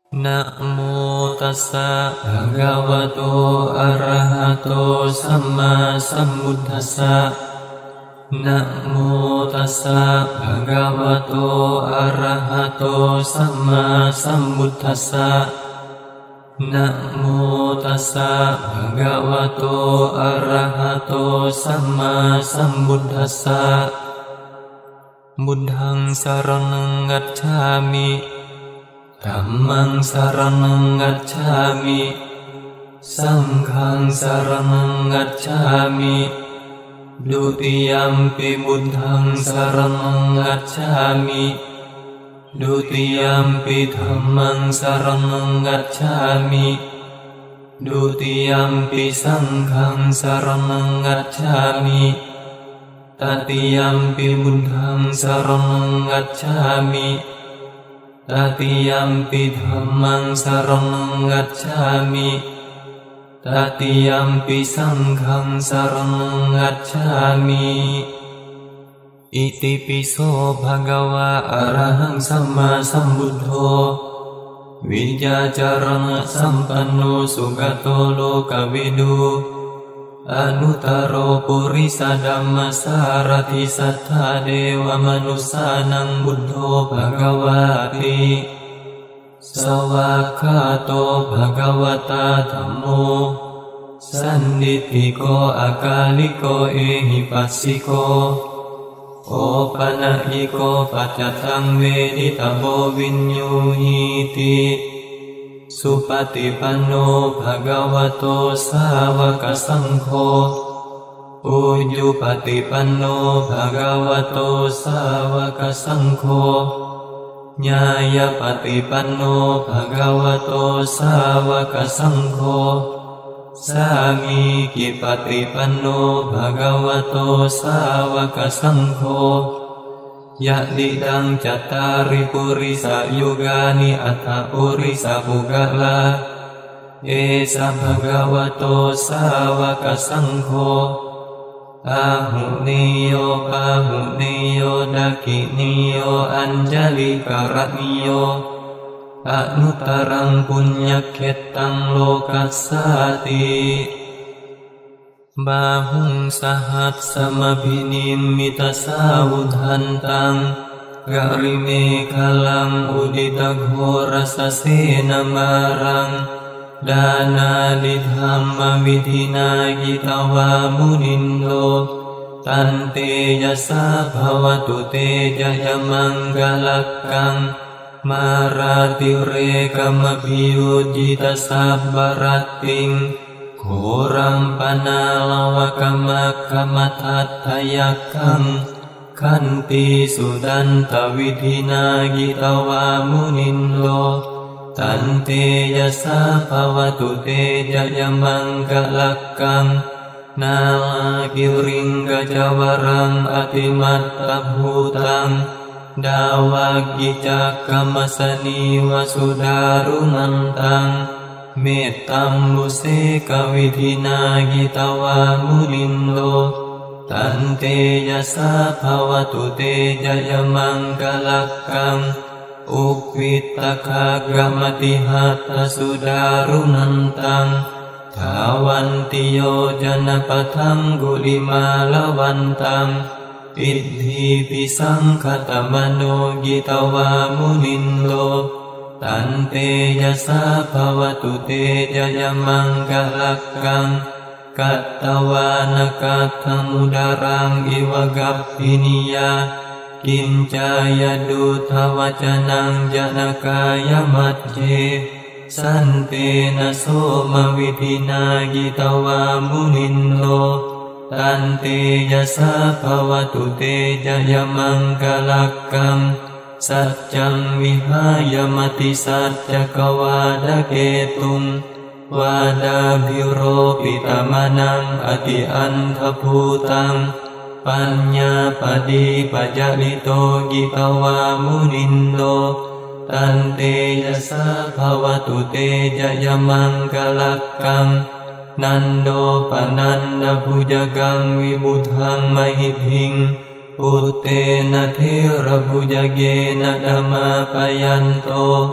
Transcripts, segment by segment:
นะโมตัสสะภะคะวะโตอะระหะโตสัมมาสัมพุทธัสสะนะโมตัสสะภะคะวะโตอะระหะโตสัมมาสัมพุทธัสสะนะโมตัสสะภะคะวะโตอะระหะโตสัมมาสัมพุทธัสสะบุตตังสรณังกัจฉามิธัมมังสรณังกัจฉามิสังฆังสรณังกัจฉามิดุติยัมปิบุตตังสรณังกัจฉามิดุติยัมปิธัมมังสรณังกัจฉามิดุติยัมปิสังฆังสรณังกัจฉามิตติยัมปิบุตตังสรณังกัจฉามิตติยัมปิธัมมังสรณังกัจฉามิตติยัมปิสังฆังสรณังกัจฉามิอิติปิโสภะคะวะอะระหังสัมมาสัมพุทโธวิญญาจารณะสัมปันโนสุขโตโลกวิดูอนุตตโรปุริสธัมมสารถิสัทธาเทวมนุสสานังบุตโธภคะวะติสวากขาโตภคะวตาธัมโมสันนิธิโกอากาลิโกเอหิปัสสิโกโอปะนะหิโกปัจจตังเวทิตโบวินยูหิติสุปฏิปันโนภะคะวะโตสาวกสังโฆอุจุปฏิปันโนภะคะวะโตสาวกสังโฆญาญปฏิปันโนภะคะวะโตสาวกสังโฆสามีกิปฏิปันโนภะคะวะโตสาวกสังโฆยะติดังจัตตาริปุริสยุกานิอัตถปุริสปุกลาเอสะภะคะวะโตสาวกสังโฆอาหุนิโยปาหุนิโยดักขินิโยอัญจลิกรณิโยอนุตตรังปุญญเขตตังโลกัสสติบาหุงสหัสสมภินิมมิตสาวุทันตังกริเมฆลังอุดิตโฆรสเสนมารังดานาลิธรรมวิธินากิตวามุนินโลตันเตยะสาภวตุเตจยมังกลักกังมาราติเรกมพิยุจิตสัพบรติงโครัมปนาลวะกมะกมทัตถยักขังขันติสุดันตวิธินากิตวามุนินโลตันเตยะสาภวตุเตจยมังกลักกังนาลากิริงกจวรังอติมัตตภูตังดาวากิจักกมสนีวสุดารุนันตังเมตตัมมุเสกวิธินากิตวามุนินโลตันเตยะสาภวตุเตจยมังกลักกังอุปิตตคากรมติหัตถสุดารุนันตังทาวันติโยจนะปะทังกุลิมาลวันตังอิทธิปิสังคตมโนกิตวามุนินโลตันเตยะสาภวตุเตจยมังกลักกังกัตตวานกัตถมุดารังอิวกัปปินิยากินจายดุทวจนังจนกายมัจเจสันเตนะโสมวิธินากิตวามุนินโลตันเตยะสาภวตุเตจยมังกลักกังสัจจังวิหายมติสัจจกวาดเกตุงวาดาภิโรปิตมนังอติอันทภูตังปัญญาปฏิปัจจลิโตกิตวามุนินโลตันเตยะสาภวตุเตจยมังกลักกังนันโดปนันดภุจกังวิบุทังมหิพิงอุเตนะเทระภุจเกนะธรรมาปยันโต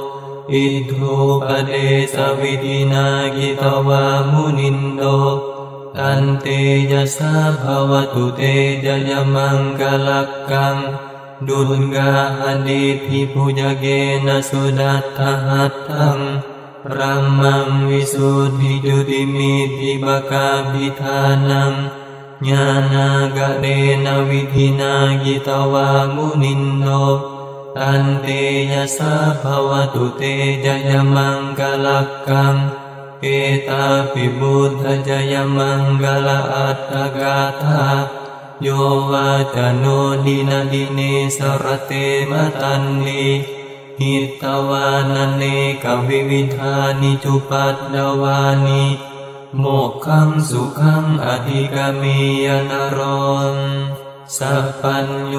อิทุปเดสวิธินากิตวามุนินโตตันเตยะสาภวตุเตจยมังกลักกังดุลกาหดิธิปุจเกนะสุดัตถหัตถังพระมังวิสุทธิจุติมิติปกาภิธานังญาณากะเรนะวิธินากิตวามุนินโนตันเตยะสาภวตุเตจยมังกลักกังเอตาปิบุตถจยมังกลอัตถกาธาโยวาจโนดินาดิเนสรเตมตันลีหิตวานเนกวิวิธานิจุปัตตวานิโมกขังสุขังอธิกามิยนรนสัพพัญโย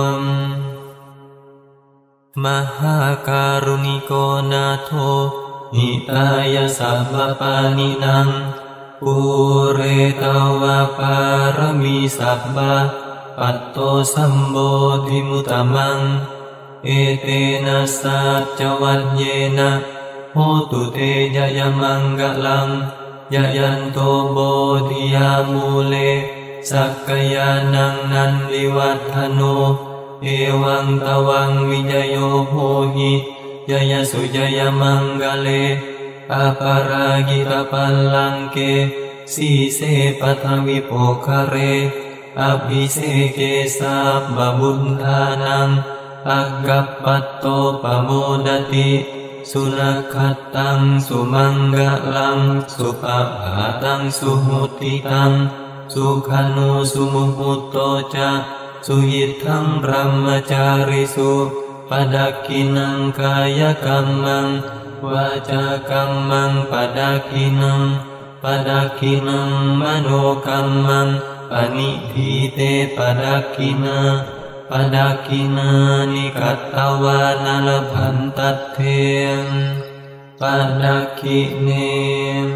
มหาการุณิโกนาโทหิตายะสัพพปานินังปุเรตวะปารมีสัพพะปัตโตสัมโบธิมุตตมังเอเตนะสัจจวัตเยนะโหตุเตยะยมังกลังยะยันโตโบธิยามูเลสักกยานังนันวิวัฏโนเอวังตวังวิจโยโหหิยะยะสุจยมังกะเลอปารากิตปัลลังเกสีเสปัทวิโภคะเรอภิเสเกสัพพบุญทานังอักกัปปัตโตปโมดติสุนัขขัตตังสุมังกะลังสุปะภาตังสุหุติตังสุขานุสุมุหุตโตจะสุยิทังพรหมจาริสุปดักขินังกายกัมมังวาจากัมมังปดักขินังปดักขินังมโนกัมมังปณิทิเตปดักขินาปดักขินานิกัตตวานัลพันตัตเทมปดักขิเนม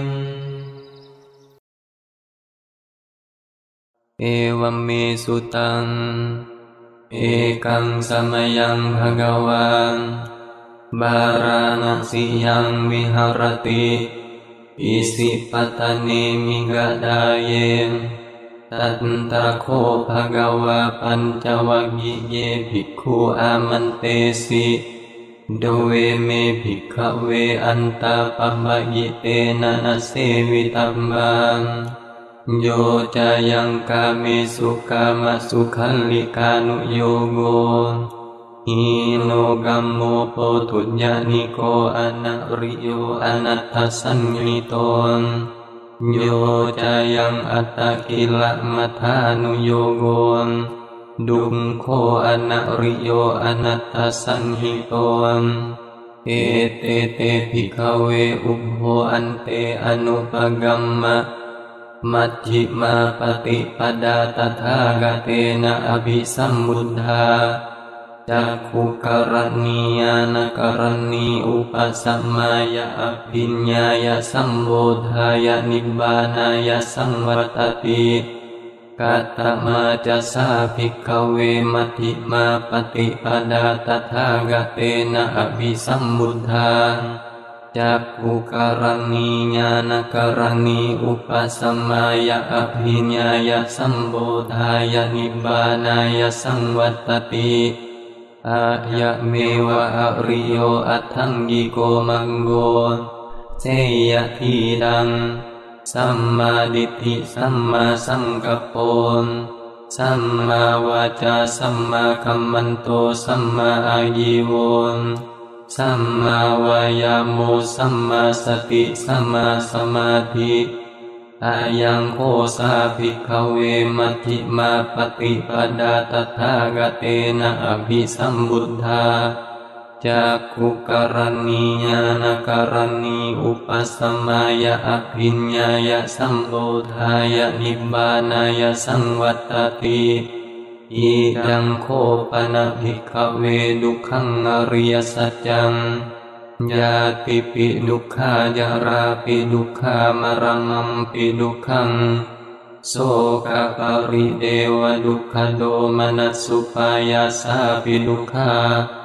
เอวัมเมสุตังเอกังสมยังภะคะวันบาราณสียังวิหารติอิสิปตะเนมิกะดาเยตันตะโคภะคะวะปัญจวัคคีเยภิกขุอามันเตสิโดเวเมภิกขเวอันตาปะมะยิเตนะนะเสวิตัมบังโยจายังกาเมสุกามสุขันลิกานุโยโกหิโนกัมโมโปทุญญานิโกอนัริโยอนัตถสันนิโตโยจายังอัตตกิลมัฏฐานุโยโกดุมโคอนัริโยอนัตถสันหิโตเอเตเตภิกขเวอุปโภอันเตอนุปกัมมะมัจฉิมาปฏิปดาตถาคเตนะอภิสัมบุทธาจักขุกรณียานกรณีอุปสัมมายะอภิญญายะสัมโบธายะนิบบานายะสังวัตติกัตตมาจะสาภิกขเวมัจฉิมาปฏิปดาตถาคเตนะอภิสัมบุทธาจักขุกรณีญาณกรณีอุปสัมมายะอภิญญายะสัมโบธายะนิบบานายะสังวัตติอายะเมวะอริโยอัตถังกิโกมังโกเสยะทีดังสัมมาดิฏฐิสัมมาสังกัปโปสัมมาวาจาสัมมาคัมมันโตสัมมาอายิโวสัมมาวายาโมสัมมาสติสัมมาสมาธิอายังโคสาภิกขเวมัจฉิมาปฏิปดาตถาคเตนะอภิสัมบุทธาจักขุกรณีญาณกรณีอุปสัมมายะอภิญญายะสัมโบธายะนิบบานายะสังวัตติอิดังโคปนะภิกขเวดุขังอริยสัจจังญาติปิดุขาจาราปิดุขามรังปิดุขังโสกปริเดวดุขโดมนัสสุปายาสาปิดุขาอ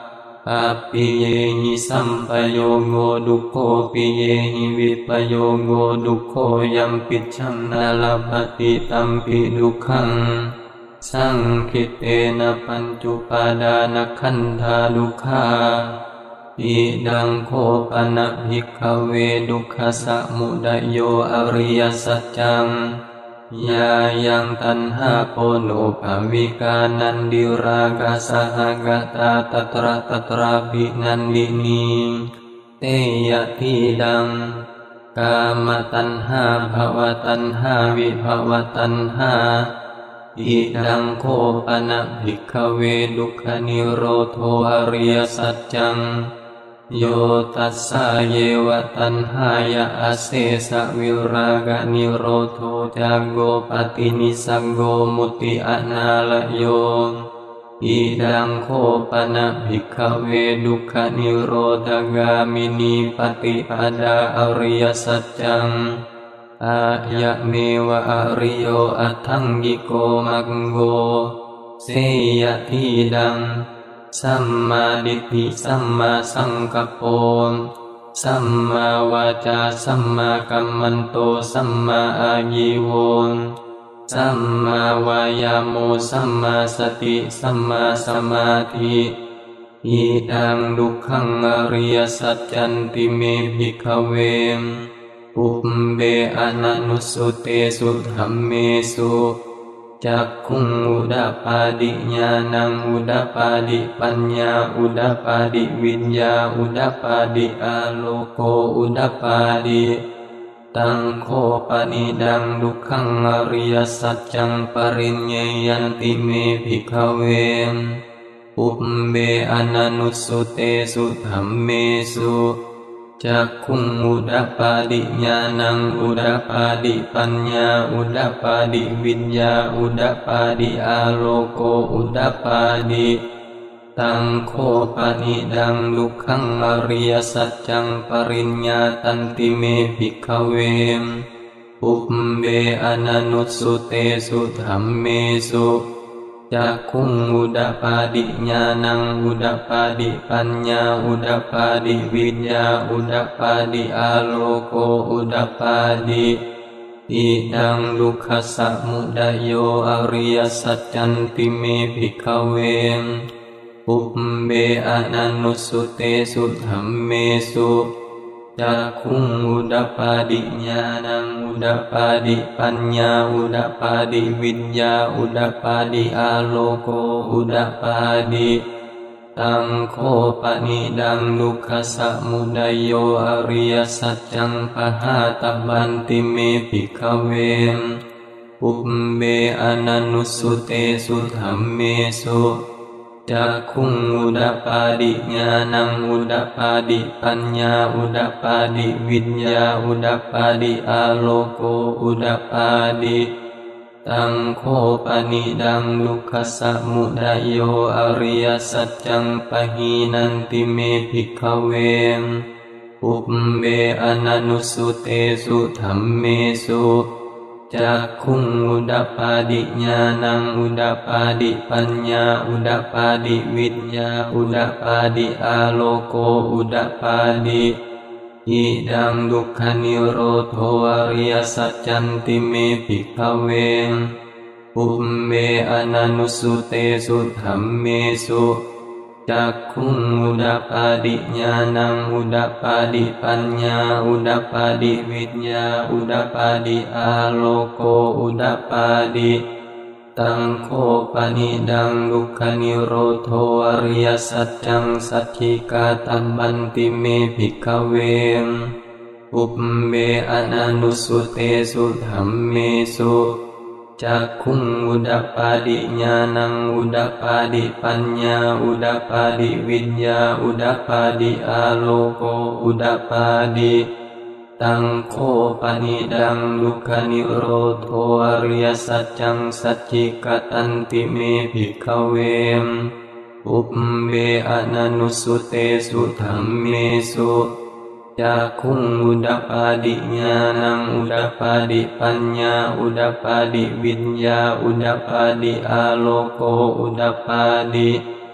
อปิเยหิสัมปโยโงดุโคปิเยหิวิปโยโงดุโคยัมปิชัมนาลภติตัมปิดุขังสังคิเตนะปัญจุปาดานขันธาดุขาอิดังโคปนะภิกขเวดุขสมุดโยอริยสัจจังยายังตัณหาโปโนภวิกานันดิรากาสหกตาตตระตตราภินันดินีเตยะทีดังกามตัณหาภวตัณหาวิภวตัณหาอิดังโคปนะภิกขเวดุขนิโรโธอริยสัจจังโยตัสสะเยวะตัณหายะอเสสะวิรากะนิโรโธจักโกปตินิสังโกมุติอนาลโยอิดังโคปนะภิกขเวดุขนิโรธกามินีปฏิปดาอริยสัจจังอายะเมวะอริโยอัตถังกิโกมังโกเสยะทีดังสัมมาดิฏฐิสัมมาสังกัปโปสัมมาวาจาสัมมากัมมันโตสัมมาอายิโวสัมมาวายาโมสัมมาสติสัมมาสมาธิอิดังดุขังอริยสัจจันติเมภิกขเวอุปเบอนันุสุเตสุธัมเมสุจักขุงอุดาปาดิญาณังอุดาปาดิปัญญาอุดาปาดิวิญญาอุดาปาดิอาโลโกอุดาปาดิตังโคปนิดังดุขังอริยสัจจังปริญเยยันติเมภิกขเวอุปเบอนันุสุเตสุธัมเมสุจักขุงอุดาปาดิญาณังอุดาปาดิปัญญาอุดาปาดิวิญญาอุดาปาดิอาโลโกอุดาปาดิตังโคปนิดังดุขังอริยสัจจังปริญญาตันติเมภิกขเวอุปเบอนันุสุเตสุธัมเมสุจักขุงอุดาปาดิญาณังอุดาปาดิปัญญาอุดาปาดิวิญญาอุดาปาดิอาโลโกอุดาปาดิอิดังดุขสมุดโยอริยสัจจันติเมภิกขเวอุปเบอนันุสุเตสุธัมเมสุจักขุงอุดาปาดิญาณังอุดาปาดิปัญญาอุดาปาดิวิญญาอุดาปาดิอาโลโกอุดาปาดิตังโคปนิดังดุขสมุดโยอริยสัจจังปหาตบันติเมภิกขเวอุปเบอนันุสุเตสุธัมเมสุจักขุงอุดาปาดิญาณังอุดาปาดิปัญญาอุดาปาดิวิญญาอุดาปาดิอาโลโกอุดาปาดิตังโคปนิดังดุขสมุดโยอริยสัจจังปหีนันติเมภิกขเวอุปเบอนันุสุเตสุธัมเมสุจักขุงอุดาปาดิญาณังอุดาปาดิปัญญาอุดาปาดิวิญญาอุดาปาดิอาโลโกอุดาปาดิอิดังดุขนิโรโธอริยสัจจันติเมภิกขเวอุปเบอนันุสุเตสุธัมเมสุจักขุงอุดาปาดิญาณังอุดาปาดิปัญญาอุดาปาดิวิญญาอุดาปาดิอาโลโกอุดาปาดิตังโคปนิดังดุขนิโรโธอริยสัจจังสัจฉิกาตัมบันติเมภิกขเวอุปเบอนันุสุเตสุธัมเมสุจักขุงอุดาปาดิญาณังอุดาปาดิปัญญาอุดาปาดิวิญญาอุดาปาดิอาโลโกอุดาปาดิตังโคปนิดังดุขนิโรโธอริยสัจจังสัจฉิกตันติเมภิกขเวอุปเบอนันุสุเตสุธัมเมสุจักขุงอุดาปาดิญาณังอุดาปาดิปัญญาอุดาปาดิวิญญาอุดาปาดิอาโลโกอุดาปาดิ อ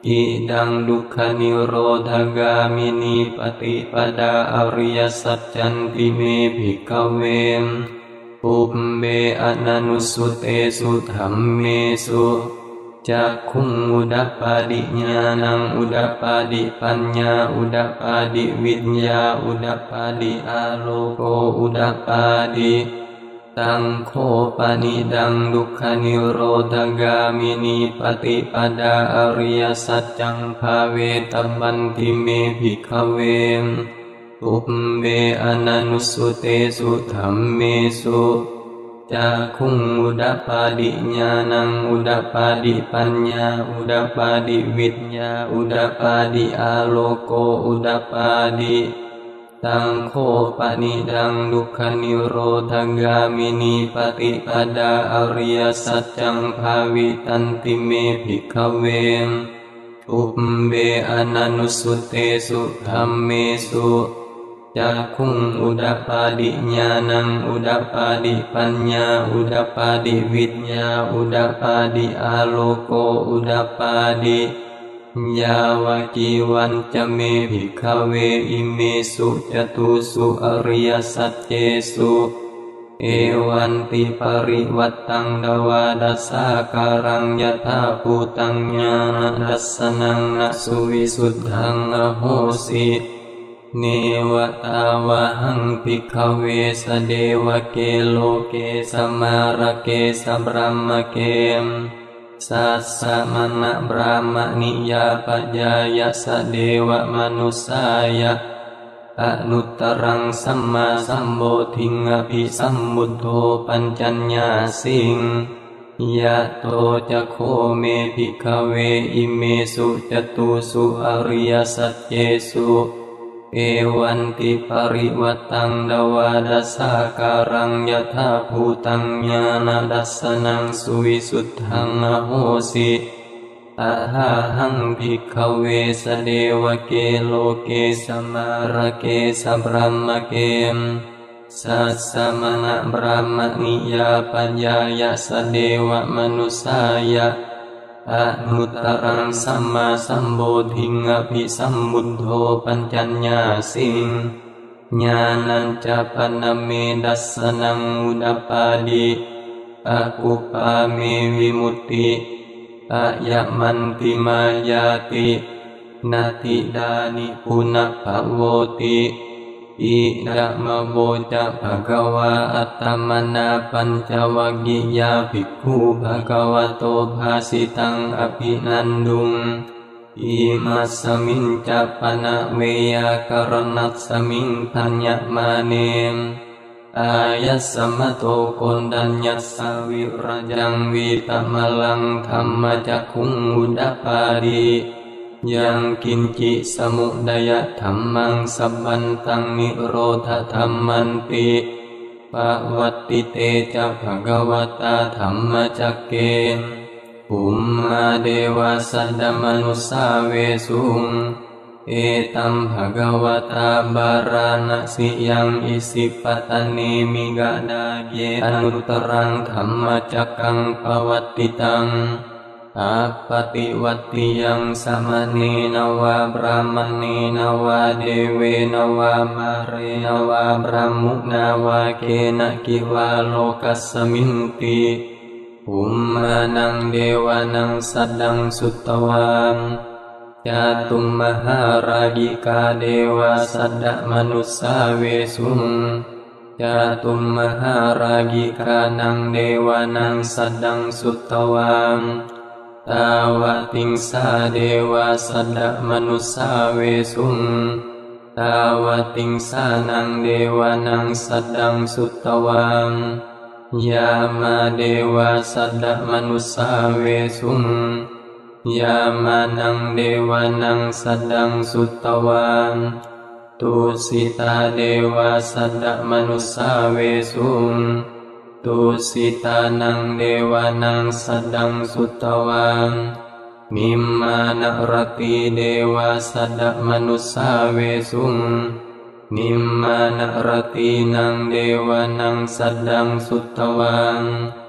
อิดังดุขนิโรธกามินีปฏิปดาอริยสัจจันติเมภิกขเวปุพเบอนันุสุเตสุธัมเมสุจักขุงอุดัปปาดิญาณังอุดัปปาดิปัญญาอุดัปปาดิวิญญาอุดัปปาดิอาโลโกอุดัปปาดิตังโคปานิดังดุขนิโรธกามินีปฏิปดาอริยสัจจังภาเวตัมบันติเมภิกขเวปุพเบอนันุสุเตสุธัมเมสุจักขุงอุดัปปาดิญาณังอุดัปปาดิปัญญาอุดัปปาดิวิญญาอุดัปปาดิอาโลโกอุดัปปาดิตังโคปะนิดังดุขนิโรธกามินีปฏิปดาอริยสัจจังภาวิตันติเมภิกขเวปุพเบอนันุสุเตสุธัมเมสุจักขุงอุดัปปาดิญาณังอุดัปปาดิปัญญาอุดัปปาดิวิญญาอุดัปปาดิอาโลโกอุดัปปาดิยาวจีวันจะเมภิกขเวอิเมสุจตุสุอริยสัจเจสุเอวันติปริวัตตังดวาดัสสาการังยถาภูตังญาณดัสสนังนสุวิสุทธังอโหสิเนวตาวะหังภิกขเวสเดวะเกโลเกสมาระเกสบรมเกมสัสสะมณะบรามณิยาปัญญายะสเดวะมนุสายะอนุตตรังสัมมาสัมโพธิงอภิสัมมุทโธปัญจัญญาสิงยะโตจะโคเมภิกขเวอิเมสุจตุสุอริยสัจเจสุเอวันติปริวัตตังดวาดัสสาการังยถาภูตังญาณดัสสนังสุวิสุทธังอโหสิอะหังภิกขเวสเดวะเกโลเกสมาระเกสบรมเกมสัสสะมณะบรามณิยาปัญญายะสเดวะมนุสายะอนุตตรังสัมมาสัมโพธิงอภิสัมมุทโธปัญจัญญาสิงญาณัญจะปนเมดัสสนังอุดัปปาดิอะกุปาเมวิมุตติอะยะมันติมายาตินาติดานิปุณภโวติอิดะมะโวจะภะคะวะอัตตมนาปัญจวัคคียาภิกขุภะคะวะโตภาสิตังอภินันดุงอิมัสสมิงจะปนะเวยากรณัสสมิงธัญญมาเนมอายัสสมะโตโกณดัญญัสสะวิรจังวิตมะลังธัมมจักขุงอุดัปปาดิยังกินจิสมุดยะธัมมังสัพพันตังนิโรธธัมมันติปวัตติเตจะภะคะวตาธัมมจักเกภูมิมาเดวะสัดดมนุสาเวสุงเอตัมภะคะวตาบาราณสิยังอิสิปตเนมิกะดาเยอนุตตรังธัมมจักกังปวัตติตังอาปติวัตติยังสมณีนวาบรามณีนวาเดเวนวามาเรนวาบรามุนาวาเกนะกิวาโลกัสสมินติอุมมานังเดวานังสัดดังสุตตวันจาตุมมหารากิกาเดวาสัดดมนุสสาเวสุงจาตุมมหารากิกานังเดวานังสัดดังสุตตวันตาวะติงสาเดวาสัดดมนุสสาเวสุงตาวะติงสานังเดวานังสัดดังสุตตวันยามาเดวาสัดดมนุสสาเวสุงยามานังเดวานังสัดดังสุตตวันตุสิตาเดวาสัดดมนุสสาเวสุงตุสิตานังเดวานังสัดดังสุตตวันมิมมานรติเดวาสัดดมนุสสาเวสุงนิมมานรตินังเดวานังสัดดังสุตตวันป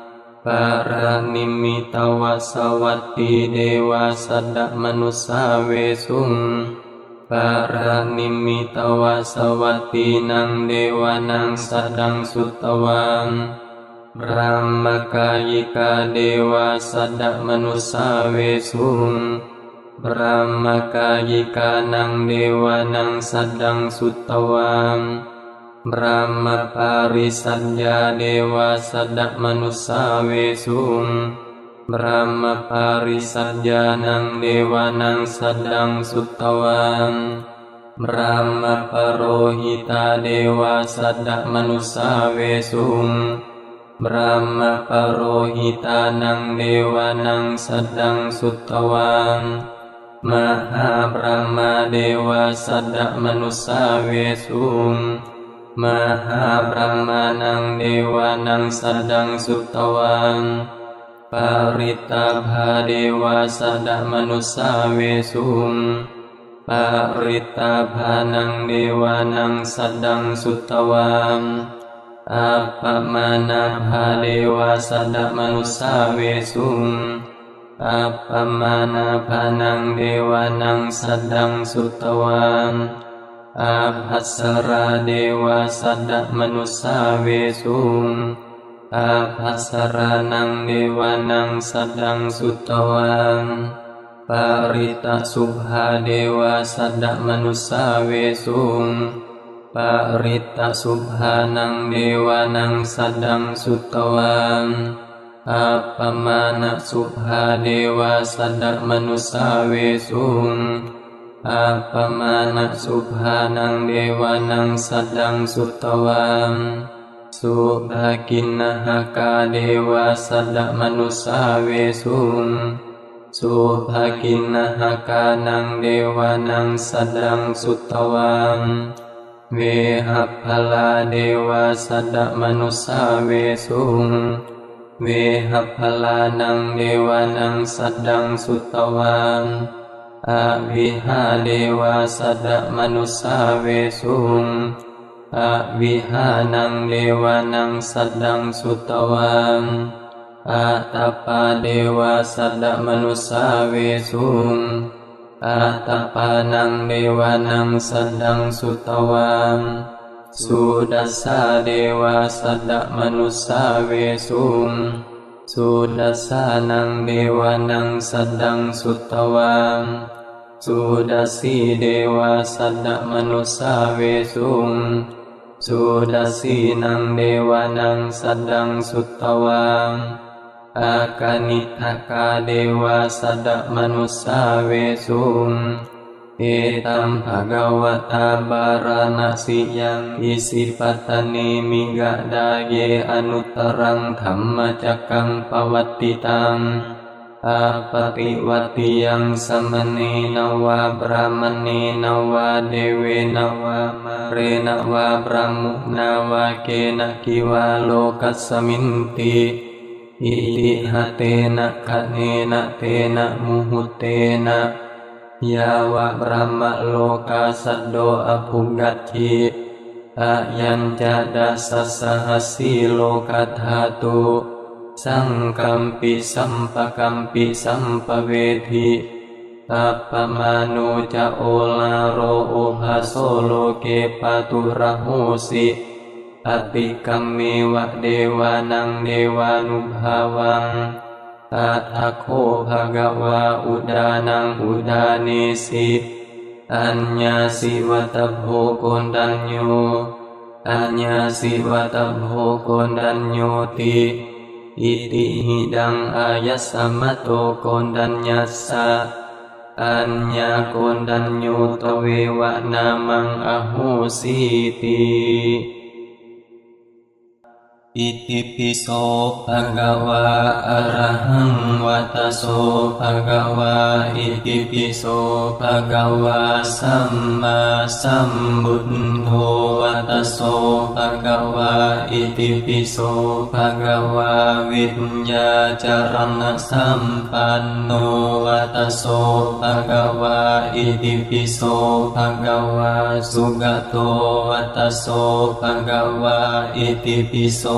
ปารานิมิตวสวัตติเดวาสัดมนุสาเวสุงปารานิมิตวสวัตตินังเดวานังสัดดังสุตตวังพระมกายิกาเดวาสัดมนุสาเวสุงพระมกายิกานังเดวานังสัดดังสุตตวังพระมปาริสัญญาเดวาสัดมนุสาเวสุงพระมปาริสัญญานังเดวานังสัดดังสุตตวังพระมปโรหิตาเดวาสัดมนุสาเวสุงพระมปโรหิตานังเดวานังสัดดังสุตตวังมหาพระมาเดวาสัดมนุสาเวสุงมหาพระมานังเดวานังสัดดังสุตตวังปาริตาภาเดวาสัดมนุสาเวสุงปาริตาภานังเดวานังสัดดังสุตตวังอัปปมานาภาเดวาสัดมนุสาเวสุงอัปปมานาภานังเดวานังสัดดังสุตตวังอาภัสราเดวาสัดมนุสาเวสุงอาภัสรานังเดวานังสัดดังสุตตวังปาริตสุภาเดวาสัดมนุสาเวสุงปาริตสุภานังเดวานังสัดดังสุตตวังอัปปมาณสุภาเดวาสัดมนุสาเวสุงอัปปมาณสุภานังเดวานังสัดดังสุตตวังสุภกินหกาเดวาสัดมนุสาเวสุงสุภกินหกานังเดวานังสัดดังสุตตวังเวหัพพลาเดวาสัดมนุสาเวสุงเวหัพพลานังเดวานังสัดดังสุตตวังอวิหาเดวาสัดมนุสาเวสุงอวิหานังเดวานังสัดดังสุตตวังอาตปาเดวาสัดมนุสาเวสุงอาตปานังเดวานังสัดดังสุตตวังสุดัสสะเดวาสัดมนุสาเวสุงสุดัสสะนังเดวานังสัดดังสุตตวังสุดัสสีเดวาสัดมนุสาเวสุงสุดัสสีนังเดวานังสัดดังสุตตวังอากานิทกาเดวาสัดมนุสาเวสุงเอตัมภะคะวะตาบาราณสิยังอิสิปัตตนิมิกะดาเยอนุตตรังธัมมจักกังปวัตติตังอาปฏิวัติยังสมณีนวาบรามณีนวาเดเวนวามาเรนวาบรามุนาวาเกนะกิวาโลกัสสมินติอิติหะเตนะคะเนนะเตนะมุหุเตนะยาวะบรมโลกาสัตโดอภุกัตถิอายัญจดัสสะสหัสสีโลกัฏฐาตุสังกัมปิสัมปกัมปิสัมปเวทิอัปปมาโนจะโอลาโรโอภาโสโลเกปะตุระโหสิอติกัมเมวะเดวานังเดวานุภาวังอาทัคโคภะคะวาอุดานังอุดาเนสิอัญญาสิวัตโภโกณฑัญโยอัญญาสิวัตโภโกณฑัญโยติอิติหิดังอายัสสมะโตโกณฑัญญัสสะอัญญาโกณฑัญโยตเววะนามังอโหสิติอิติปิโสภะคะวะอะระหังวัตโสภะคะวะอิติปิโสภะคะวะสัมมาสัมพุทโธวัตโสภะคะวะอิติปิโสภะคะวะวิญญาจารณสัมปันโนวัตโสภะคะวะอิติปิโสภะคะวะสุขโตวัตโสภะคะวะอิติปิโส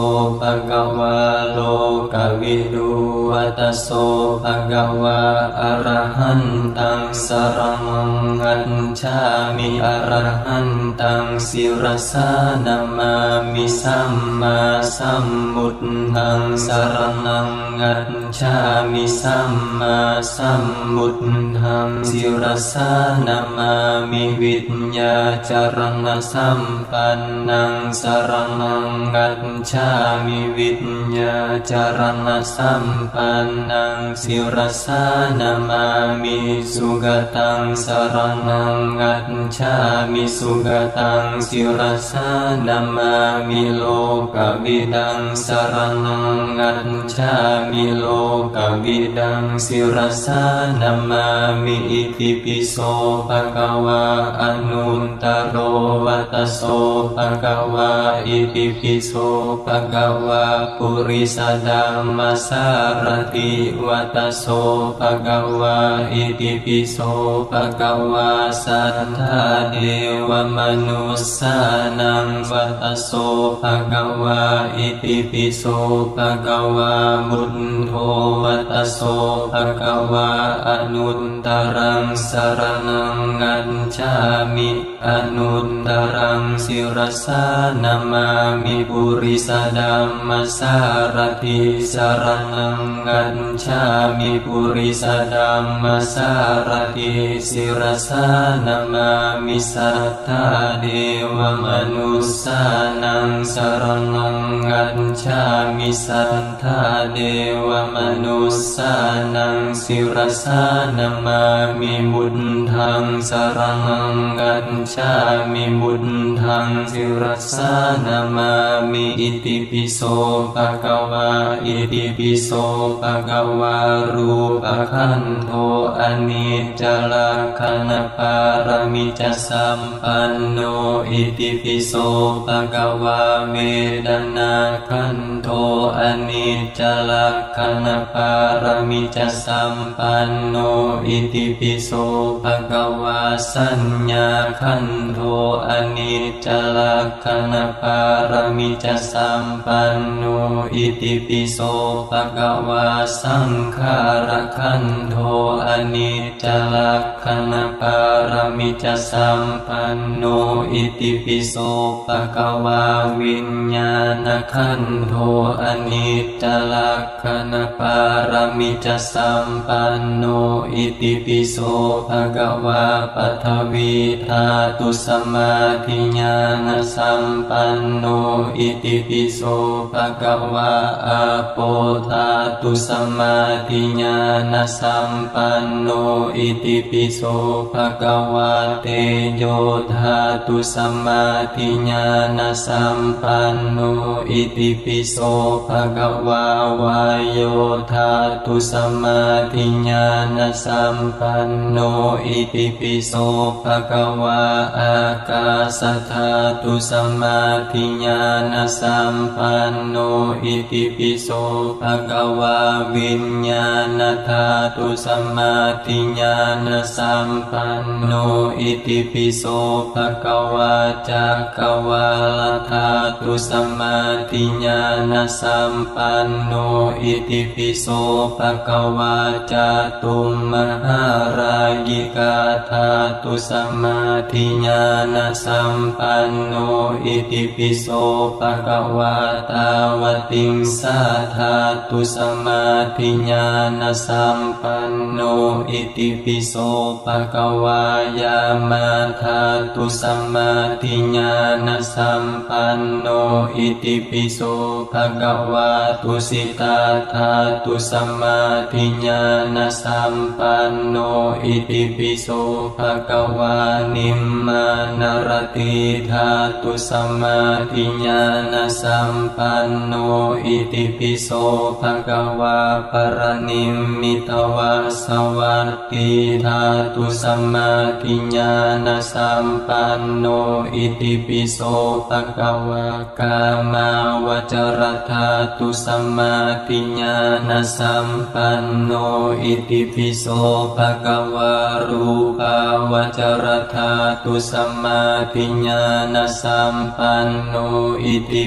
ภะคะวะโลกวิดูวัตโสภะคะวะอะระหันตังสรณังคัจฉามิอะระหันตังศิรสานามามิสัมมาสัมพุทธังสรณังคัจฉามิสัมมาสัมพุทธังศิรสานามามิวิญญาจารณสัมปันนังสรณังคัจฉามิวิญญาจารณสัมปันนังศิรสานามามิสุขตังสรณังคัจฉามิสุขตังศิรสานามามิโลกวิดังสรณังคัจฉามิโลกวิดังศิรสานามามิอิติปิโสภะคะวะอนุตตโรวัตโสภะคะวะอิติปิโสภะคะวะปุริสธัมมัสสารติวัตโสภะคะวะอิติปิโสภะคะวะสัทธาเทวมนุสสานังวัตโสภะคะวะอิติปิโสภะคะวะบุตโธวัตโสภะคะวะอนุตตรังสรณังคัจฉามิอนุตตรังศิรสานามามิปุริสธัมมัสสารติสรณังคัจฉามิปุริสธัมมัสสารติศิรสานามามิสัทธาเทวมนุสสานังสรณังคัจฉามิสัทธาเทวมนุสสานังศิรสานามามิบุตถังสรณังคัจฉามิบุตถังศิรสานามามิอิติปิโสภะคะวะอิติปิโสภะคะวะรูปขันโธอนิจจลักขณปารมิจสัมปันโนอิติปิโสภะคะวะเวทนาขันโธอนิจจลักขณปารมิจสัมปันโนอิติปิโสภะคะวะสัญญาขันโธอนิจจลักขณปารมิจสัมปันโนอิติปิโสภะคะวะสังขารขันโธอนิจจลักขณปารมิจสัมปันโนอิติปิโสภะคะวะวิญญาณขันโธอนิจจลักขณปารมิจสัมปันโนอิติปิโสภะคะวะปัทวีธาตุสมาธิญาณสัมปันโนอิติปิโสภะคะวะอาโปธาตุสมาธิญาณสัมปันโนอิติปิโสภะคะวะเตโยธาตุสมาธิญาณสัมปันโนอิติปิโสภะคะวะวายโยธาตุสมาธิญาณสัมปันโนอิติปิโสภะคะวะอากาสธาตุสมาธิญาณสัมปันโนอิติปิโสภะคะวะวิญญาณธาตุสมาธิญาณสัมปันโนอิติปิโสภะคะวะจักรวาลธาตุสมาธิญาณสัมปันโนอิติปิโสภะคะวะจตุมมหารายิกาธาตุสมาธิญาณสัมปันโนอิติปิโสภะคะวะตาวติงสาธาตุสมาธิญาณสัมปันโนอิติปิโสภะคะวะยามาธาตุสมาธิญาณสัมปันโนอิติปิโสภะคะวะตุสิตาธาตุสมาธิญาณสัมปันโนอิติปิโสภะคะวะนิมมานรติธาตุสมาธิญาณสัมปันโนอิติปิโสภะคะวะปรนิมมิตวาสวัตติธาตุสมาธิญาณสัมปันโนอิติปิโสภะคะวะกามาวจรธาตุสมาธิญาณสัมปันโนอิติปิโสภะคะวะรูปาวจรธาตุสมาธิญาณสัมปันโนอิติปิโส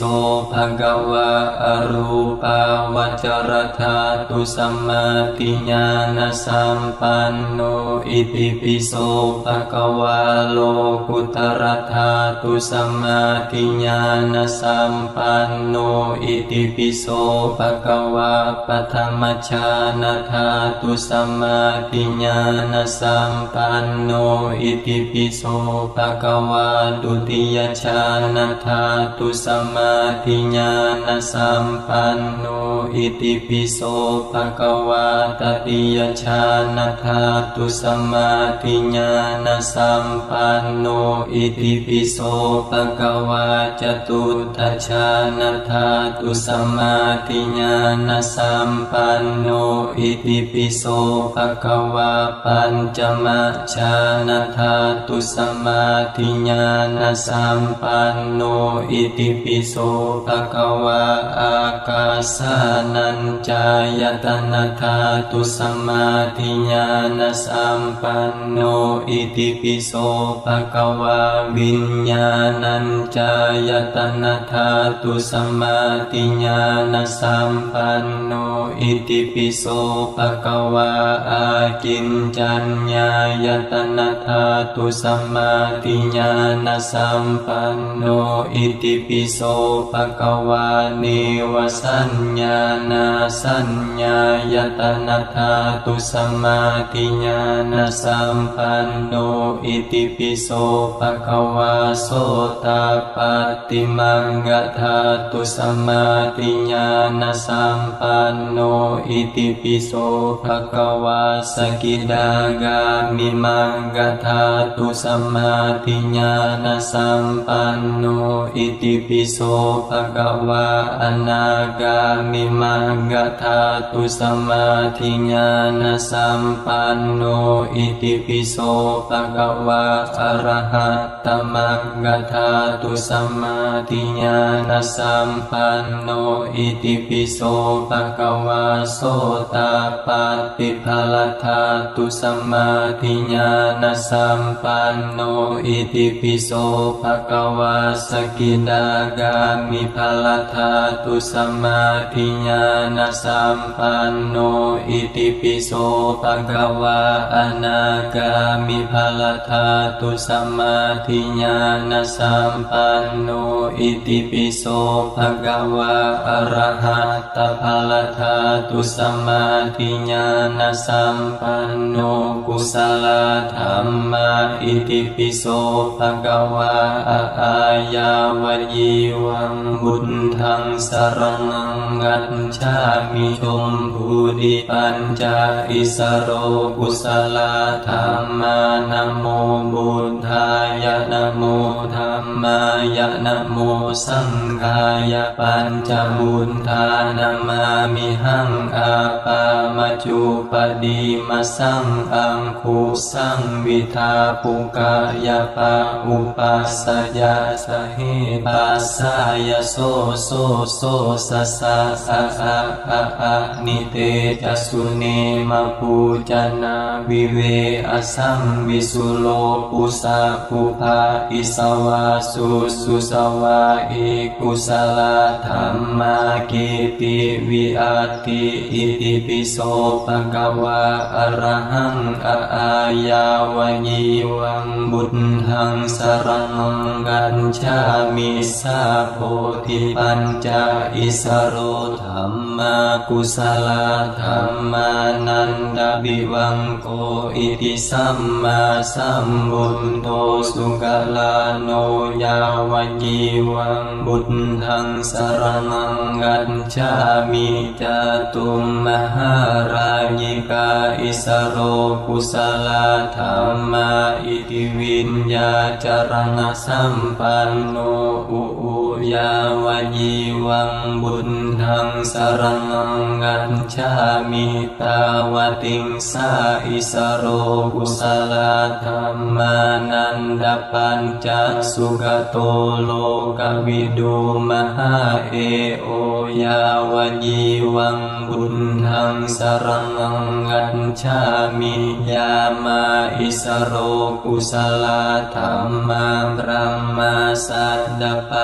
ภะคะวะอรูปาวจรธาตุสัมมาทิญาณสัมปันโนอิติปิโสภะคะวะโลกุตรธาตุสัมมาทิญาณสัมปันโนอิติปิโสภะคะวะปัฏฐัมมัชฌานะธาตุสัมมาทิญาณสัมปันโนอิติปิโสภะคะวะดุติยฌานะธาตุสัมมาทิญาณสัมปันโนอิติปิโสภะคะวะตติยฌานะธาตุสัมมาทิญาณสัมปันโนอิติปิโสภะคะวะจตุตถฌานะธาตุสัมมาทิญาณสัมปันโนอิติปิโสภะคะวะปัญจมฌานะธาตุสัมมาทิญาณสัมปันโนอิติปิโสภะคะวะอากาสานัญจายตนะธาตุสัมมาทิญาณสัมปันโนอิติปิโสภะคะวะวิญญาณัญจายตนะธาตุสัมมาทิญาณสัมปันโนอิติปิโสภะคะวะอากินจัญญายตนะธาตุสัมมาทิญาณสัมปันโนอิติปิโสภะคะวะเนวสัญญาณสัญญายตนะธาตุสัมมาทิญาณสัมปันโนอิติปิโสภะคะวะโสตปัตติมังกธาตุสัมมาทิญาณสัมปันโนอิติปิโสภะคะวะสกิทากามิมังกธาตุสัมมาทิญาณสัมปันโนอิติปิโสภะคะวะอนาคามิมังกธาตุสัมมาทิญาณสัมปันโนอิติปิโสภะคะวะอรหัตตมังกธาตุสัมมาทิญาณสัมปันโนอิติปิโสภะคะวะโสตปัตติภลธาตุสัมมาทิญาณสัมปันโนอิติปิโสภะคะวะสกิทากามิภลธาตุสัมมาทิญาณสัมปันโนอิติปิโสภะคะวะอนาคามิภลธาตุสัมมาทิญาณสัมปันโนอิติปิโสภะคะวะอรหัตตภลธาตุสัมมาทิญาณสัมปันโนกุศลธรรมะอิติปิโสภะคะวะอายาวยีวังบุญทังสรณังกัจฉามิชมภูริปัญจอิสโรกุศลธรรมานะโมบุทธายะนะโมธัมมายะนะโมสังฆายะปัญจบุทธานะมามิหังอาปามจุปดีมสังอังคุสังวิทาปุกายะปะอุปัสสยาสะเหปัสสายะโสโสโสสะสะสะอะนิเตจัสสุเนมะปูจนาวิเวอสังวิสุโลปุสะปุภาอิสวาสุสุสวาอิกุสลธรรมากิติวิอัตติอิติปิโสภะคะวะอะระหังอายาวยีวังบุตทังสรณังกัจฉามิสาโพธิปัญจอิสโรธัมมากุศลธรรมานันดาบิวังโกอิติสัมมาสัมพุทโธสุกลาโนยาวยีวังบุตทังสรณังกัจฉามิจตุมมหารายิกาอิสโรกุศลธรรมาอิติวิญญาจารณสัมปันโนอุยาวยีวังบุตทังสรณังกัจฉามิตาวติงสาอิสโรกุศลธรรมานันดปัญจสุขโตโลกวิดูมหาเอโอยาวยีวังบุตทังสรณังกัจฉามิยามาอิสโรกุศลธรรมาพระมาสัดปัญจ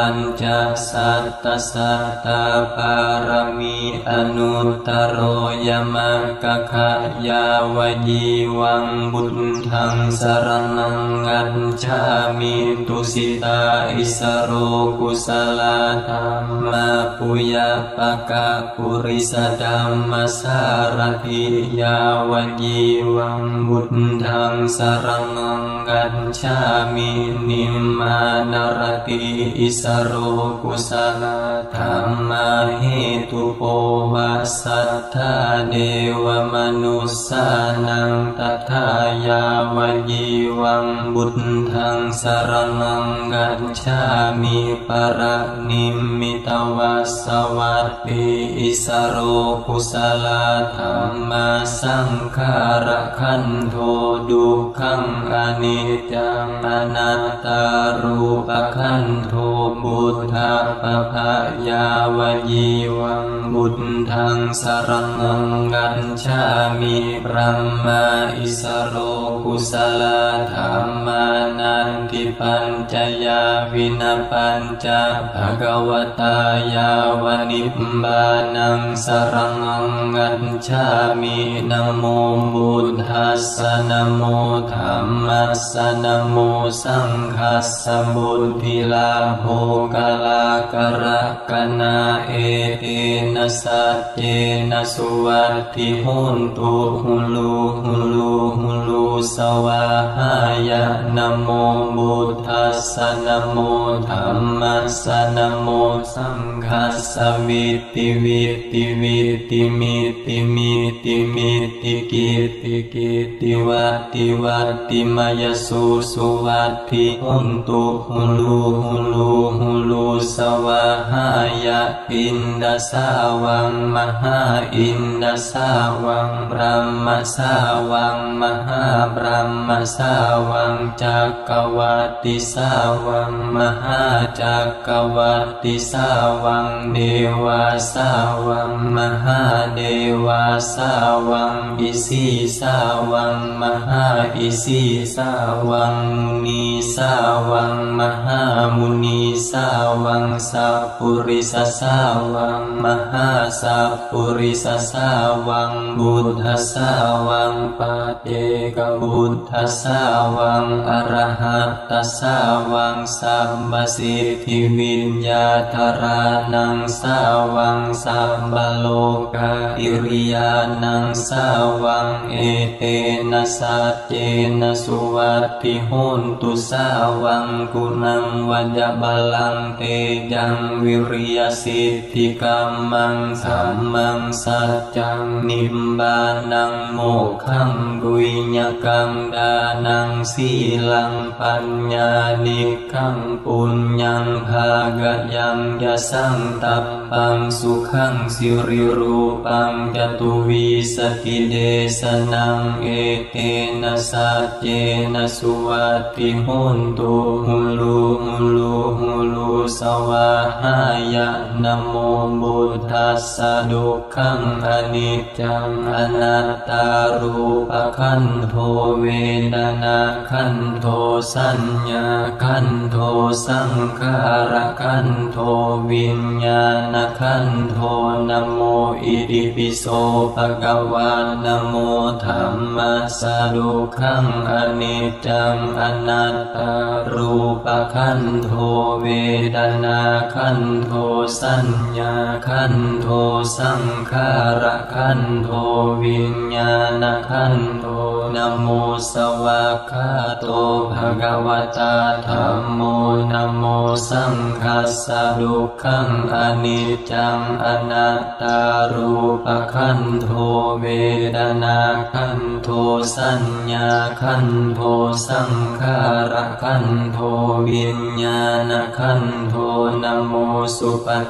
จะสัตตสัตตปารมีอนุตตโรยมัคคะขยาวยีวังบุตทังสรณังกัจฉามิตุสิตาอิสโรกุสลธัมมาปุญญปกะปุริสธัมมสารถิยาวยีวังบุตทังสรณังกัจฉามินิมมานรติอิสโรกุสลธัมมาเหตุโปวัสสัทธาเดวมนุสสานังตถายาวยีวังบุตทังสรณังกัจฉามิปรนิมมิตวัสสวัตติอิสโรกุสลธัมมาสังขาระขันโทดุขังอนิจจังอนัตตารูปขันโทบุตถะปภยาวยีวังบุตทังสรณังกัจฉามิพระมาอิสโรกุสลธัมมานันติปัญจยาวินาปัญจภควตายาวนิพพานังสรณังกัจฉามินะโมพุทธัสสะนะโมธัมมัสสะนะโมสังฆัสสะบุตถิลาโภกะลากะระกะนาเอเตนะสัจเจนะสุวัตถิหุนตุหุลูหุลูหุลูสวาหายะนะโมพุทธัสสะนะโมธัมมัสสะนะโมสังฆัสสะวิติวิติวิติมิติมิติมิติกิติกิติวัตติวัตติมายสุสุวัตถิหุนตุหุลูหุลูหุลูสวาหายะอินดัสสาวังมหาอินดัสสาวังบรมสาวังมหาบรมสาวังจักกวัตติสาวังมหาจักกวัตติสาวังเดวาสาวังมหาเดวาสาวังอิสิสาวังมหาอิสิสาวังมุนีสาวังมหามุนีสาวังสัพพุริสสาวังมหาสัพพุริสสาวังบุตถสาวังปัจเจกบุตถสาวังอรหัตตสาวังสัมปสิทธิวิญญาธารานังสาวังสัมปโลกาอิริยานังสาวังเอเตนะสัจเจนะสุวัตถิหุนตุสาวังกุณังวัจบัลลังเตยังวิริยสิทธิกัมมังสัมมังสัจจังนิมบานังโมกขังกุยญกังดานังสีลังปัญญานิขังปุญญังภากยังยะสังตัปปังสุขังสิริรูปังจตุวิสติเดสนังเอเตนะสัจเจนะสุวัตถิหุนตุหุลูหุลูหุลูสวาหายะนะโมพุทธัสสะดุขังอนิจจังอนัตตารูปขันโทเวทนาขันโทสัญญาขันโทสังขารขันโทวิญญาณขันโทนะโมอิติปิโสภะคะวะนะโมธัมมัสสะดุขังอนิจจังอนัตตารูปขันโทเวทนาขันโทสัญญาขันโทสังขารขันโทวิญญาณขันโทนะโมสวากขาโตภะคะวะตาธัมโมนะโมสังคัสสะดุขังอนิจจังอนัตตารูปขันโทเวทนาขันโทสัญญาขันโทสังขารขันโทวิญญาณขันโทนะโมสุปฏิ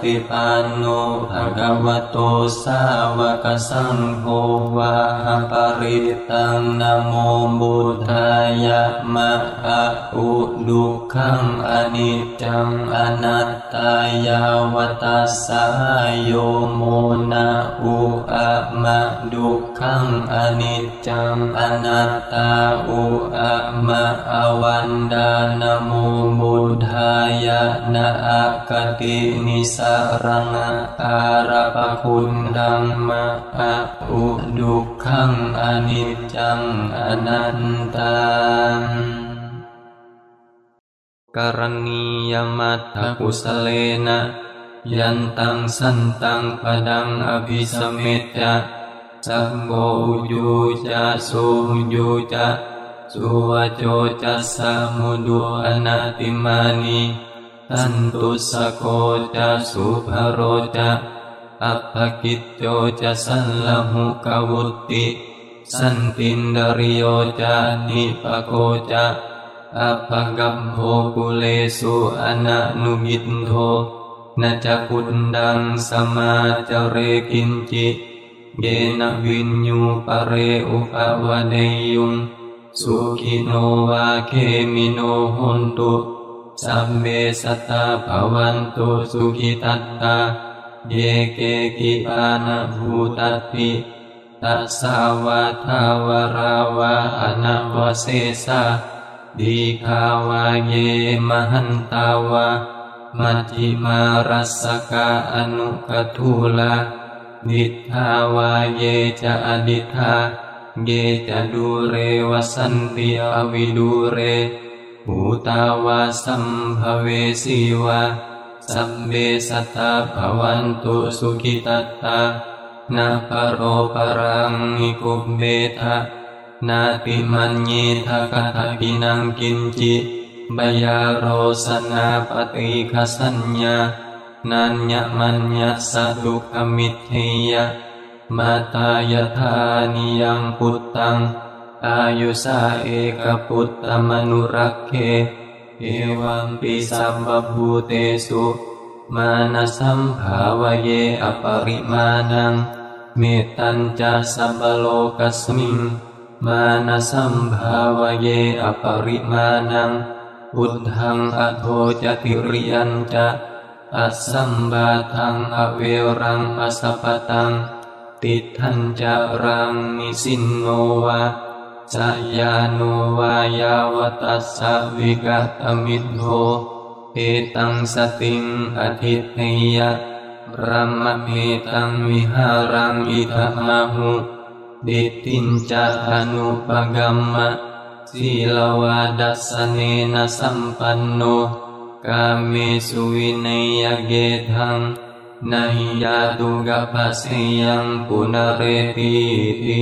ติปันโนภะคะวะโตสาวกสังโฆวะปริตังนะโมพุทธายะมะอะอุดุขังอนิจจังอนัตตายาวตัสสะโยโมนะอุอะมะดุขังอนิจจังอนัตตาอุอะมะอวันดานะโมพุทธายะนะอะกตินิสรังอาระปะคุณดังมะอะอุดุขังอนิจจังอนัตตังกรณียมัตถกุสเลนะยันตังสันตังปดังอภิสเมตจะสังโฆอุจูจะสุยุจะสุวโจจะสมุดุอนาติมานิตันตุสโกจะสุภโรจะอัปภกิจโจจะสัลลหุกวุตติสันตินดริโยจะนิปโกจะอัปภกัมโภกุเลสุอนะนุกินโทนะจักขุนดังสมาจเรกินจิเยนะวิญญูปะเรอุปวะเดยุงสุขิโนวาเคมิโนหนตุสัมเมสัตตาภวันตุสุขิตัตตาเยเกกิปานะภูตัตติตัสสาวะทาวราวะอนะวะเสสะดีขาวาเยมหันตาวะมัจจิมารัสสกะอนุกทุลานิทธาวาเยจะอดิธาเยจะดูเรวสันติอวิดูเรภูตาวาสัมภเวสีวะสัมเบสัตตาภวันตุสุขิตัตตานาปโรปรังนิคุเบทะนาติมัญเยทะกะทะกินังกินจิบยาโรสนาปฏิฆสัญญานัญญมัญญสัตุขมิทเทยะมาตายธานิยังพุตตังอายุสาเอกพุตตมนุรักเขเอวัมปิสัมปภูเตสุมานะสัมภาวเยอปริมาณังเมตตัญจะสัพพโลกัสมิงมานะสัมภาวเยอปริมาณังพุทธังอโทจติริยัญจะอัสสัมบาทังอเวรังอสัพพตังติทัญจะรังนิสินโนวะสยาโนวายาวตัสสะวิกตมิตโธเอตังสติงอธิเทยะรัมมะเมตังวิหารังอิทัมมหุดิตินจะอนุปกัมมะสีลวาดัสสเนนะสัมปันโนกาเมสุวินัยเกทังนาหิยาตุกัปปะเสยังปุณเรติติ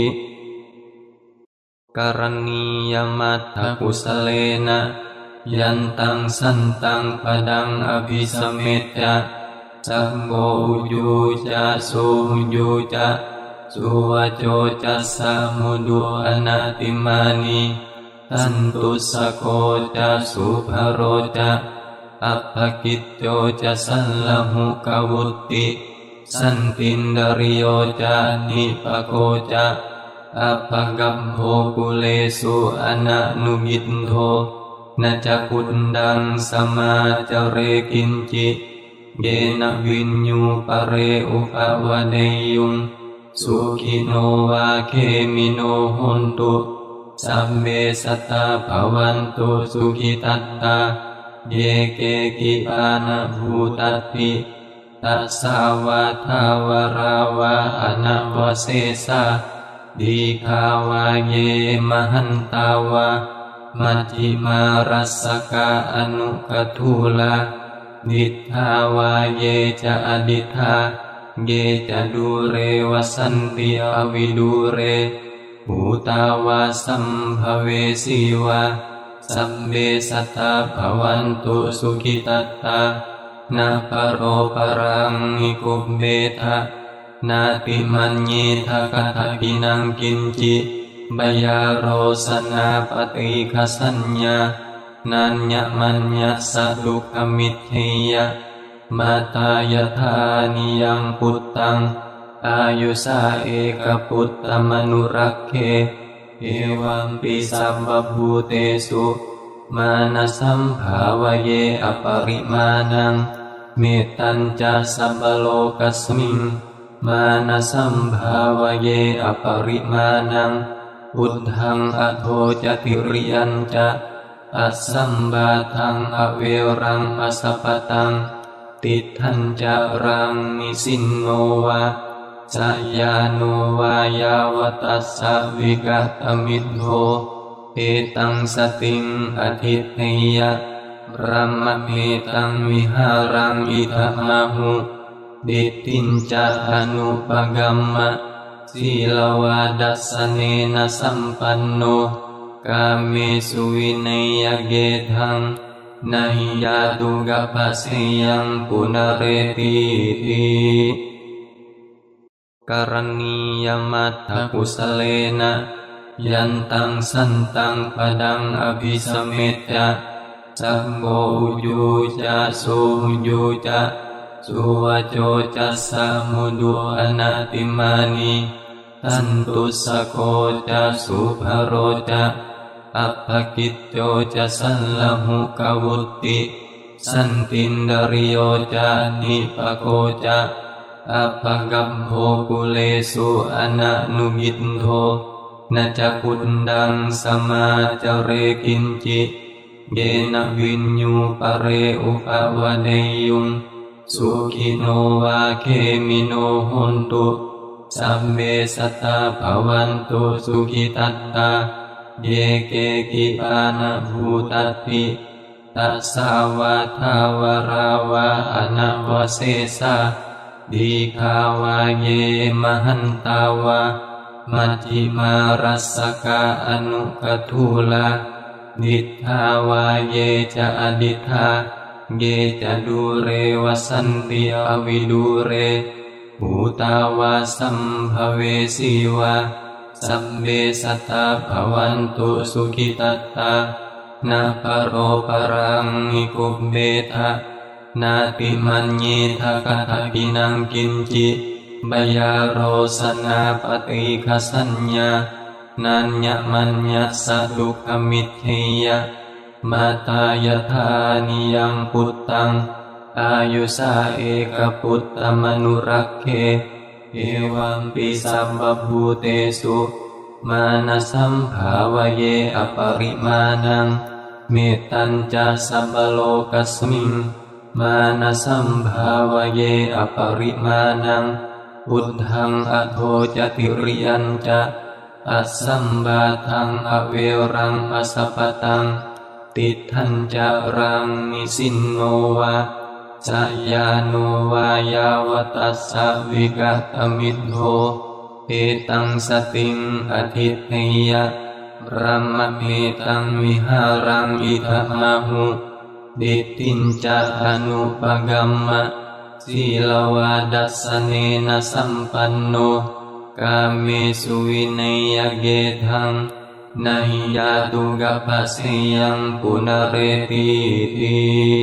กรณียมัตถกุสเลนะยันตังสันตังปดังอภิสเมตจะสังโฆอุจูจะสุยุจะสุวโจจะสมุดุอนาติมานิตันตุสโกจะสุภโรจะอัปภกิจโจจะสัลลหุกวุตติสันตินดริโยจะนิปโกจะอัปภกัมโภกุเลสุอนะนุกินโทนะจักขุนดังสมาจเรกินจิเยนะวิญญูปะเรอุปวะเดยุงสุขิโนวาเคมิโนหนตุสัมเมสัตตาภวันตุสุขิตัตตาเยเกกิปานะภูตัตติตัสสาวะทาวราวะอนะวะเสสะดีขาวาเยมหันตาวะมัจจิมารัสสกะอนุกทุลานิทธาวาเยจะอดิธาเยจะดูเรวสันติอวิดูเรภูตาวาสัมภเวสีวะสัมเบสัตตาภวันตุสุขิตัตตานาปโรปรังนิคุเบทะนาติมัญเยทะกะทะกินังกินจิบยาโรสนาปฏิฆสัญญานัญญมัญญสัตุขมิทเทยะมาตายธานิยังพุตตังอายุสาเอกพุตตมนุรักเขเอวัมปิสัมปภูเตสุมานะสัมภาวเยอปริมาณังเมตตัญจะสัพพโลกัสมิงมานะสัมภาวเยอปริมาณังอุทธังอโทจติริยัญจะอัสสัมบาทังอเวรังอสัพพตังติทัญจะรังนิสินโนวาสยาโนวายาวตัสสะวิกัตมิโทเอตังสติงอทิเทยะพระมะเมตังวิหารังอิทัมหุดิตินจาอนุปกัมมะสีลวาดัสสเนนะสัมปันโนกาเมสุวินัยเกทังนาหิยาตุกัปปะเสยังปุณเรติติการณียมัตถกุสเลนะยันตังสันตังปดังอภิสเมตจะสังโฆอุจูจะสุอุจูจะสุวโจจะสามุดุอนาติมานิตันตุสโกจะสุภโรจะอัปปกิจโจจะสัลลหุกวุตติสันตินดริโยจะนิปโกจะอัปปกัมโภกุเลสุอนะนุกินโทนาจักุณดังสมาจเรกินจิเยนะวิญญูปะเรอุปวะเนยุงสุขิโนวาเคมิโนหนตุสัมเมสัตตาภวันตุสุขิตัตตาเยเกกิปานะภูตัตติตัสสาวะทาวราวะอนาวเสสะดีขาวาเยมหันตาวะมัจจิมารัสสกะอนุกทุลาดิทาวาเยจะอดิทาเยจะดูเรวสันติอวิดูเรภูตาวาสัมภเวสีวาสัมเบสัตตาภวันตุสุขิตัตตานาปโรปรังนิคุเบทะนาติมัญเยทะกะกินังกินจิบยาโรสนาปฏิฆสัญญานัญญมัญญสะดุขมิทเทยะมาตายธานิยังพุตตังอายุสาเอกพุตตมนุรักเขเอวัมปิสัมปภูเตสุมานะสัมภาวเยอปริมาณังเมตตัญจะสัพพโลกัสมิงมานะสัมภาวเยอปริมาณังอุทธังอโทจติริยัญจะอัสสัมบาทังอเวรังอสัพพตังติทัญจะรังนิสินโนวาสยาโนวายาวตัสสะวิกัตมิโทเอตังสติงอทิเทยะพระมะเมตังวิหารังอิทัมหุดิตินจาอนุปกัมมะสีลวาดัสสเนนะสัมปันโนกาเมสุวินัยเกทังนาหิยาตุกัปปะเสยังปุณเรติติ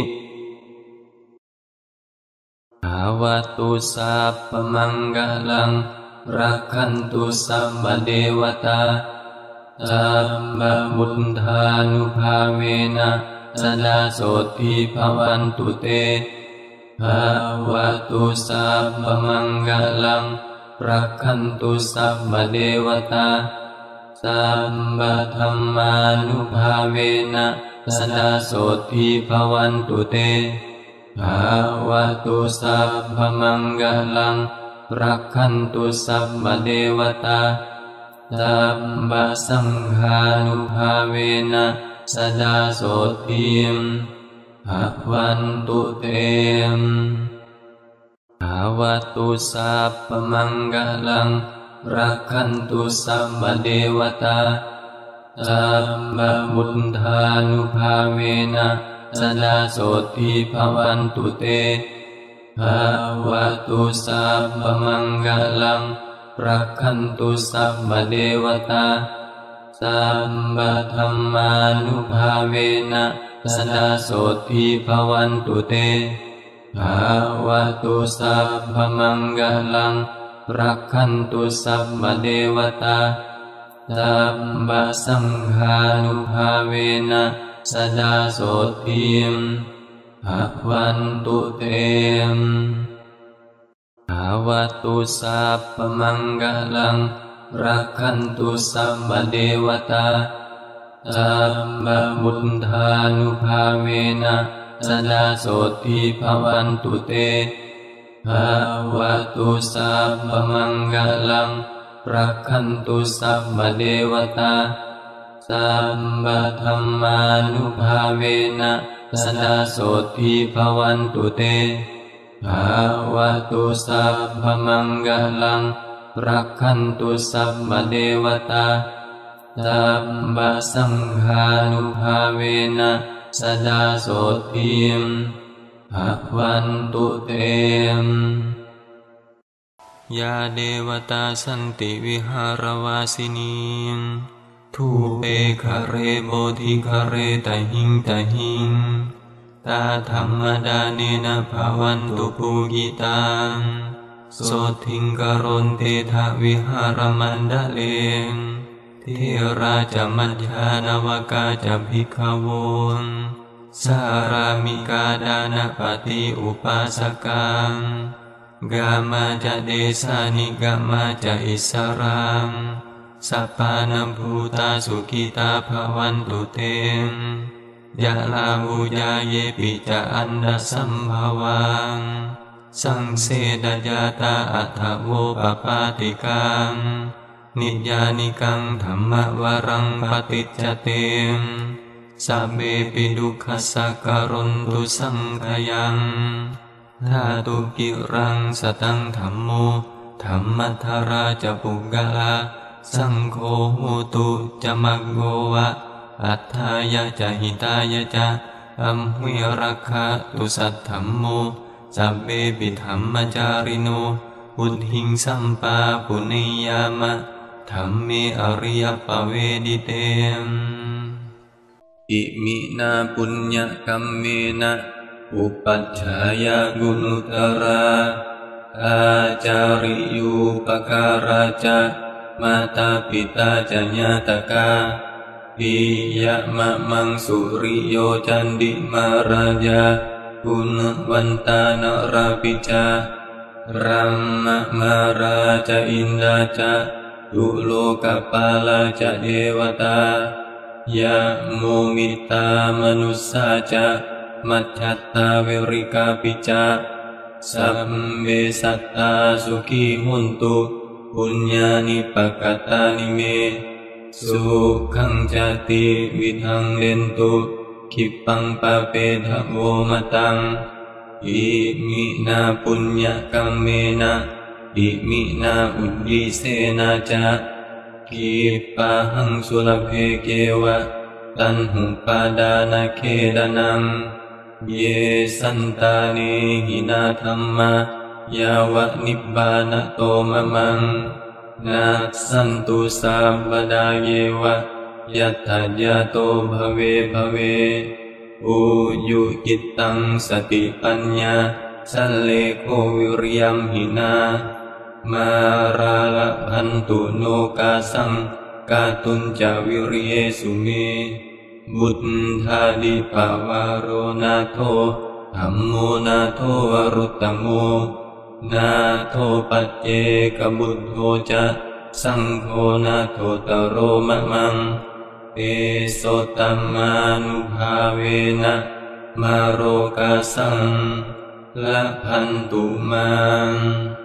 ภาวตุสัพพมังคลังรักขันตุสัมปเดวตาสัมปบุทธานุภาเวนะสดาโสติภวันตุเตภาวตุสัพพมังคลังรักขันตุสัมปเดวตาสัมปธัมมานุภาเวนะสดาโสติภวันตุเตภาวตุสัพพมังคลังรักขันตุสัพพเดวตาสัมปสังฆานุภาเวนะสดาโสติภวันตุเตภาวตุสัพพมังคลังรักขันตุสัพพเดวตาสัมปบุทธานุภาเวนะสดาโสติภวันตุเตภาวตุสัพพมังคลังรักขันตุสัพพเดวตาสัมปธัมมานุภาเวนะสดาโสติภวันตุเตภภาวตุสัพพมังคลังรักขันตุสัพพเทวตาสัพพสังฆานุภาเวนะสดาโสทิมภวันตุเตมภาวตุสัพพมังคลังรักขันตุสัพพเทวตาสัพพบุทธานุภาเวนะสดาโสทิภวันตุเตภาวตุสัพพมังคลังรักขันตุสัพพเทวตาสัพพธัมมานุภาเวนะสดาโสทิภวันตุเตภาวตุสัพพมังคลังรักขันตุสัพพเทวตาสัพพสังฆานุภาเวนะสดาโสทิมภวันตุเตมยาเดวตาสันติวิหารวาสินีทูเปคะเรโบธิคะเรตหิงตหิงตาธรรมดาเนนะภวันตุภูกิตังโสทิงกรณเตทะวิหารมันดาเลงเทราจมัจญานวกาจภิกขวงสารามิกาดานะปฏิอุปาสกังกามาจะเดสานิกามาจะอิสรังสัพพานัมภูตาสุขิตาภวันตุเตมยะลาบูญาเยปิจะอันดาสัมภวังสังเสดยาตาอัฏฐโวปปาติกังนิยานิกังธรรมวรังปฏิจจเตมสัพเพปิดุขัสสะกรณตุสังขยังธาตุกิรังสตังธัมโมธัมมัทธราจะปุกกะลาสังโฆโหตุจะมักโกวะอัฏฐายะจะหิตายะจะอัมหิรักขะตุสัทธัมโมสัพเพปิธัมมจาริโนบุตหิงสัมปาปุณิยามะธัมเมอริยปเวดิเตมอิมินาปุญญกัมเมนะอุปัชฌายากุณุตราอาจาริยุปการาจะมาตาปิตาจะญาตกาปิยะมะมังสุริโยจันดิมาราจากุณวันตานราปิจารัมมะมาราจะอินดาจะตุโลกปาลาจะเทวตายะโมมิตามนุสสาจะมัจฉัตตาเวริกาปิจาสัมเวสัตตาสุขีหุนตุปุญญานิปกตานิเมสุขังจติวิทังเดนตุขิปังปะเปทะโวมตังอิมินาปุญญกัมเมนะอิมินาอุดดิเสนาจะกิปะหังสุลเพเกวะตันหุปาดานาเคดานังเยสันตาเนหินาธัมมายาวะนิบบานะโตมะมังนาสันตุสัพพดาเยวะยัตถยาโตภเวภเวอุยุกิตังสติปัญญาสัลเลโควิริยัมหินามาราลพันตุโนกาสังกาตุนจาวิริเยสุเมบุตธาดิปวารโรนาโทธัมโมนาโทวรุตตโมนาโทปัจเจกบุตโธจะสังโฆนาโทตโรมะมังเตโสตัมมานุภาเวนะมาโรกาสังละพันตุมัง